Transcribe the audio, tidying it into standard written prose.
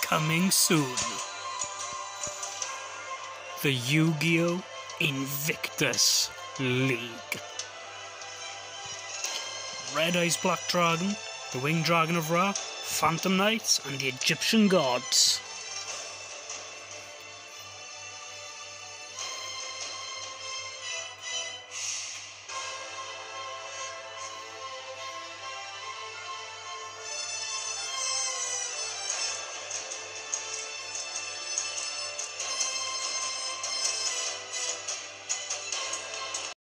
coming soon. The Yugioh Invictus League. Red Eyes Black Dragon, the Winged Dragon of Ra, Phantom Knights, and the Egyptian Gods.